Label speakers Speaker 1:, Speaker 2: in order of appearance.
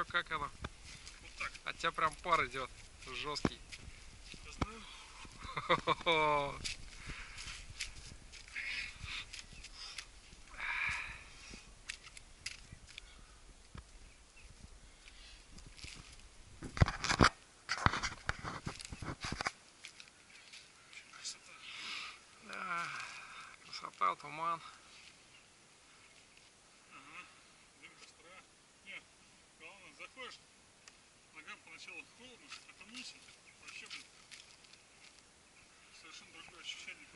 Speaker 1: как оно?
Speaker 2: Вот так.
Speaker 1: От тебя прям пар идет. Жесткий.
Speaker 2: Я знаю. Красота.
Speaker 1: Да, красота, туман.
Speaker 2: Ага. Дым костра. Нет, главное, заходишь, ногам поначалу холодно, окунулся, вообще, блин, совершенно другое ощущение.